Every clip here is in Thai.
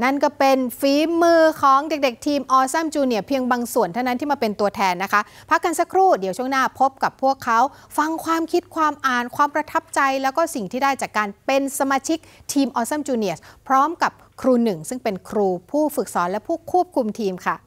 นั่นก็เป็นฝีมือของเด็กๆทีม Awesome Junior เพียงบางส่วนเท่านั้นที่มาเป็นตัวแทนนะคะพักกันสักครู่เดี๋ยวช่วงหน้าพบกับพวกเขาฟังความคิดความอ่านความประทับใจแล้วก็สิ่งที่ได้จากการเป็นสมาชิกทีม Awesome Junior พร้อมกับครูหนึ่งซึ่งเป็นครูผู้ฝึกสอนและผู้ควบคุมทีมค่ะ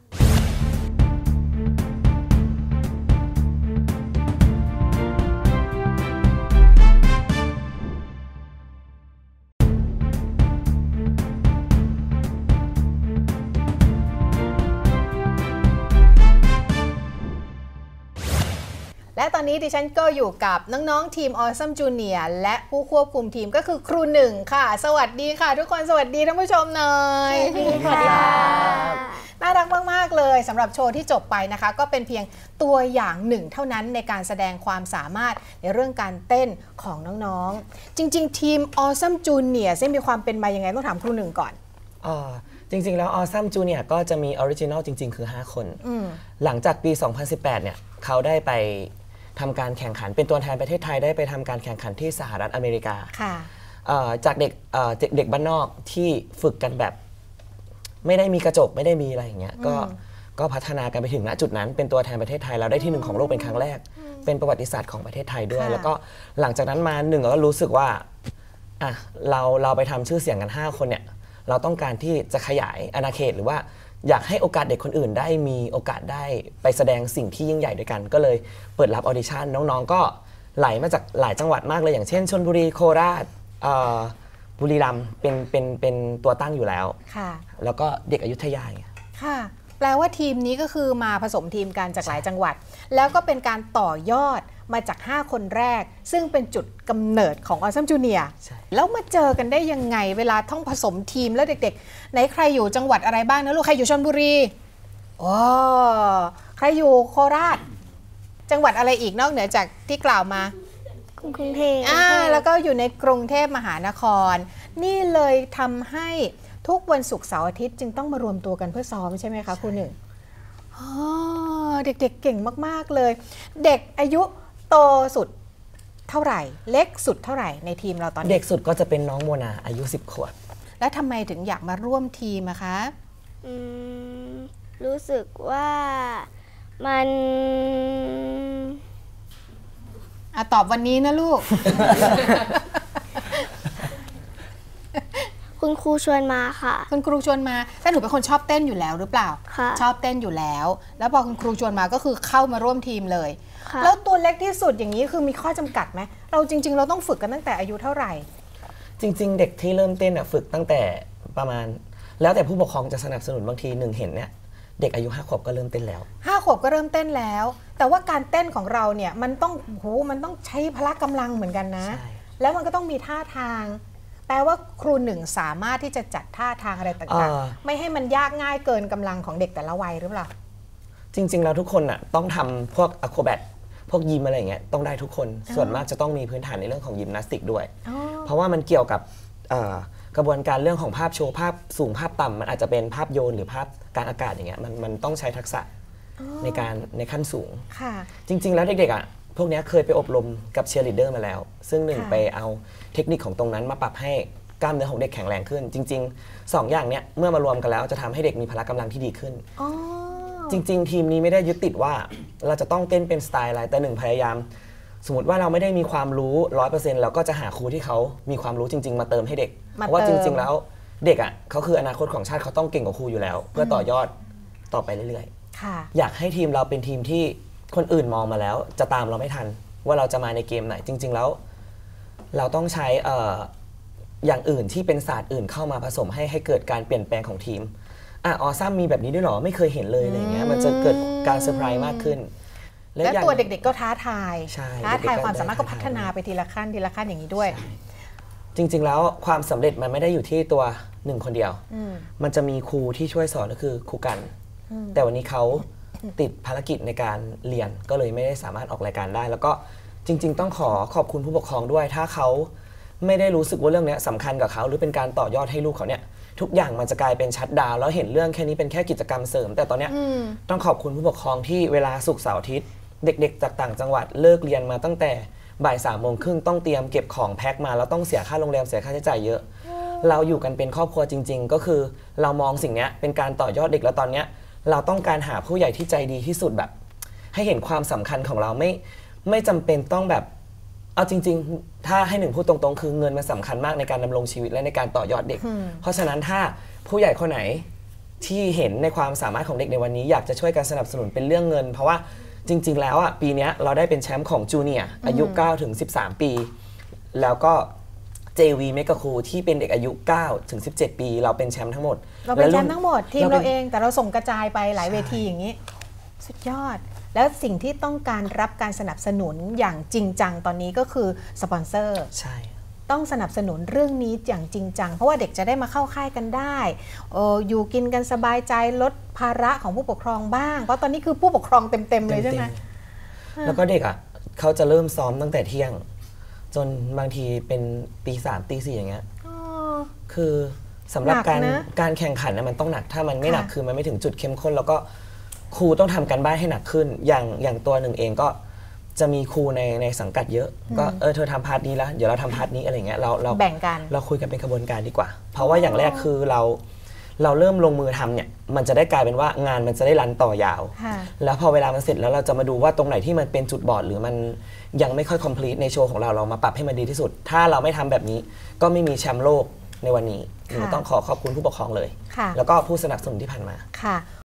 และตอนนี้ดิฉันก็อยู่กับน้องๆทีม Awesome Junior และผู้ควบคุมทีมก็คือครูหนึ่งค่ะสวัสดีค่ะทุกคนสวัสดีท่านผู้ชมหน่อยสวัสดีค่ะน่ารักมากๆเลยสำหรับโชว์ที่จบไปนะคะก็เป็นเพียงตัวอย่างหนึ่งเท่านั้นในการแสดงความสามารถในเรื่องการเต้นของน้องๆจริงๆทีม Awesome Junior มีความเป็นมายังไงต้องถามครูหนึ่งก่อนจริงๆแล้ว Awesome Junior ก็จะมีออริจินอลจริงๆคือ5คนหลังจากปี 2018 เนี่ยเขาได้ไปทำการแข่งขันเป็นตัวแทนประเทศไทยได้ไปทำการแข่งขันที่สหรัฐอเมริกาจากเด็กบ้านนอกที่ฝึกกันแบบไม่ได้มีกระจกไม่ได้มีอะไรอย่างเงี้ยก็พัฒนากันไปถึงณจุดนั้นเป็นตัวแทนประเทศไทยเราได้ที่1ของโลกเป็นครั้งแรกเป็นประวัติศาสตร์ของประเทศไทยด้วยแล้วก็หลังจากนั้นมาหนึ่งก็รู้สึกว่าเราไปทำชื่อเสียงกัน5คนเนี่ยเราต้องการที่จะขยายอาณาเขตหรือว่าอยากให้โอกาสเด็กคนอื่นได้มีโอกาสได้ไปแสดงสิ่งที่ยิ่งใหญ่ด้วยกันก็เลยเปิดรับออดิชั่นน้องๆก็ไหลมาจากหลายจังหวัดมากเลยอย่างเช่นชลบุรีโคราชบุรีรัมย์เป็นตัวตั้งอยู่แล้วแล้วก็เด็กอยุธยาค่ะแปลว่าทีมนี้ก็คือมาผสมทีมกันจากหลายจังหวัดแล้วก็เป็นการต่อยอดมาจาก5คนแรกซึ่งเป็นจุดกำเนิดของ Awesome Junior แล้วมาเจอกันได้ยังไงเวลาต้องผสมทีมแล้วเด็กๆไหนใครอยู่จังหวัดอะไรบ้างนะลูกใครอยู่ชลบุรีใครอยู่โคราชจังหวัดอะไรอีกนอกเหนือจากที่กล่าวมากรุงเทพแล้วก็อยู่ในกรุงเทพมหานครนี่เลยทำให้ทุกวันศุกร์เสาร์อาทิตย์จึงต้องมารวมตัวกันเพื่อซ้อมใช่ไหมคะครูหนึ่งเด็กๆเก่งมากๆเลยเด็กอายุโตสุดเท่าไหร่เล็กสุดเท่าไหร่ในทีมเราตอนนี้เด็กสุดก็จะเป็นน้องโมนาอายุ10 ขวบแล้วทำไมถึงอยากมาร่วมทีมอะคะรู้สึกว่ามันตอบวันนี้นะลูกคุณครูชวนมาค่ะคุณครูชวนมาแต่หนูเป็นคนชอบเต้นอยู่แล้วหรือเปล่าชอบเต้นอยู่แล้วแล้วพอคุณครูชวนมาก็คือเข้ามาร่วมทีมเลยแล้วตัวเล็กที่สุดอย่างนี้คือมีข้อจำกัดไหมเราจริงๆเราต้องฝึกกันตั้งแต่อายุเท่าไหร่จริงๆเด็กที่เริ่มเต้นฝึกตั้งแต่ประมาณแล้วแต่ผู้ปกครองจะสนับสนุนบางทีหนึ่งเห็นเนี่ยเด็กอายุ5 ขวบก็เริ่มเต้นแล้ว 5 ขวบก็เริ่มเต้นแล้วแต่ว่าการเต้นของเราเนี่ยมันต้องใช้พละกำลังเหมือนกันนะแล้วมันก็ต้องมีท่าทางแปลว่าครูหนึ่งสามารถที่จะจัดท่าทางอะไรต่างๆไม่ให้มันยากง่ายเกินกำลังของเด็กแต่ละวัยหรือเปล่าจริงๆแล้วทุกคนต้องทำพวกอะโครแบทพวกยิมอะไรอย่างเงี้ยต้องได้ทุกคนส่วนมากจะต้องมีพื้นฐานในเรื่องของยิมนาสติกด้วยเพราะว่ามันเกี่ยวกับกระบวนการเรื่องของภาพโชว์ภาพสูงภาพต่ำมันอาจจะเป็นภาพโยนหรือภาพกลางอากาศอย่างเงี้ยมันต้องใช้ทักษะในขั้นสูงจริงๆแล้วเด็กๆพวกนี้เคยไปอบรมกับเชียร์ลีดเดอร์มาแล้วซึ่งหนึ่งไปเอาเทคนิคของตรงนั้นมาปรับให้กล้ามเนื้อของเด็กแข็งแรงขึ้นจริงๆ2 อย่างเนี้ยเมื่อมารวมกันแล้วจะทำให้เด็กมีพละกำลังที่ดีขึ้นจริงๆทีมนี้ไม่ได้ยึดติดว่าเราจะต้องเต้นเป็นสไตล์อะไรแต่หนึ่งพยายามสมมติว่าเราไม่ได้มีความรู้ 100% เราก็จะหาครูที่เขามีความรู้จริงๆมาเติมให้เด็กเพราะว่าจริงๆแล้วเด็กเขาคืออนาคตของชาติเขาต้องเก่งกว่าครูอยู่แล้วเพื่อต่อยอดต่อไปเรื่อยๆอยากให้ทีมเราเป็นทีมที่คนอื่นมองมาแล้วจะตามเราไม่ทันว่าเราจะมาในเกมไหนจริงๆแล้วเราต้องใช้อย่างอื่นที่เป็นศาสตร์อื่นเข้ามาผสมให้เกิดการเปลี่ยนแปลงของทีมAwesomeมีแบบนี้ด้วยหรอไม่เคยเห็นเลยอะไรเงี้ยมันจะเกิดการเซอร์ไพรส์มากขึ้นและตัวเด็กๆก็ท้าทายความสามารถก็พัฒนาไปทีละขั้นอย่างนี้ด้วยจริงๆแล้วความสำเร็จมันไม่ได้อยู่ที่ตัว1 คนเดียวมันจะมีครูที่ช่วยสอนก็คือครูกันแต่วันนี้เขาติดภารกิจในการเรียนก็เลยไม่ได้สามารถออกรายการได้แล้วก็จริงๆต้องขอบคุณผู้ปกครองด้วยถ้าเขาไม่ได้รู้สึกว่าเรื่องนี้สำคัญกับเขาหรือเป็นการต่อยอดให้ลูกเขาเนี่ยทุกอย่างมันจะกลายเป็นชัตดาวน์แล้วเห็นเรื่องแค่นี้เป็นแค่กิจกรรมเสริมแต่ตอนนี้ต้องขอบคุณผู้ปกครองที่เวลาศุกร์เสาร์อาทิตย์เด็กๆจากต่างจังหวัดเลิกเรียนมาตั้งแต่บ่าย 3 โมงครึ่งต้องเตรียมเก็บของแพ็คมาแล้วต้องเสียค่าโรงแรมเสียค่าใช้จ่ายเยอะเราอยู่กันเป็นครอบครัวจริงๆก็คือเรามองสิ่งนี้เป็นการต่อยอดเด็กแล้วตอนเนี้ยเราต้องการหาผู้ใหญ่ที่ใจดีที่สุดแบบให้เห็นความสำคัญของเราไม่จำเป็นต้องแบบเอาจริงๆถ้าให้หนึ่งพูดตรงๆคือเงินมันสำคัญมากในการดำรงชีวิตและในการต่อยอดเด็กเพราะฉะนั้นถ้าผู้ใหญ่คนไหนที่เห็นในความสามารถของเด็กในวันนี้อยากจะช่วยกันสนับสนุนเป็นเรื่องเงินเพราะว่าจริงๆแล้วอ่ะปีนี้เราได้เป็นแชมป์ของจูเนียร์อายุ9 ถึง 13 ปีแล้วก็ JV เมกะคูที่เป็นเด็กอายุ9 ถึง 17 ปีเราเป็นแชมป์ทั้งหมดเราเป็นแชมป์ทั้งหมดทีมเราเองแต่เราส่งกระจายไปหลายเวทีอย่างนี้สุดยอดแล้วสิ่งที่ต้องการรับการสนับสนุนอย่างจริงจังตอนนี้ก็คือสปอนเซอร์ใช่ต้องสนับสนุนเรื่องนี้อย่างจริงจังเพราะว่าเด็กจะได้มาเข้าค่ายกันได้อยู่กินกันสบายใจลดภาระของผู้ปกครองบ้างเพราะตอนนี้คือผู้ปกครองเต็มเลยใช่ไหมแล้วก็เด็กอ่ะเขาจะเริ่มซ้อมตั้งแต่เที่ยงจนบางทีเป็นตี 3 ตี 4อย่างเงี้ยคือสำหรับการแข่งขันนะมันต้องหนักถ้ามันไม่หนักคือมันไม่ถึงจุดเข้มข้นแล้วก็ครูต้องทำกันบ้านให้หนักขึ้นอย่างตัวหนึ่งเองก็จะมีครูในสังกัดเยอะก็เธอทำพาร์ทนี้แล้วเดี๋ยวเราทำพาร์ทนี้อะไรเงี้ยเราแบ่งกันเราคุยกันเป็นกระบวนการดีกว่าเพราะว่าอย่างแรกคือเราเริ่มลงมือทำเนี่ยมันจะได้กลายเป็นว่างานมันจะได้รันต่อยาวแล้วพอเวลามันเสร็จแล้วเราจะมาดูว่าตรงไหนที่มันเป็นจุดบอดหรือมันยังไม่ค่อยคอมพลีทในโชว์ของเรามาปรับให้มันดีที่สุดถ้าเราไม่ทำแบบนี้ก็ไม่มีแชมป์โลกในวันนี้ต้องขอบคุณผู้ปกครองเลยแล้วก็ผู้สนับสนุนที่ผ่านมาค่ะ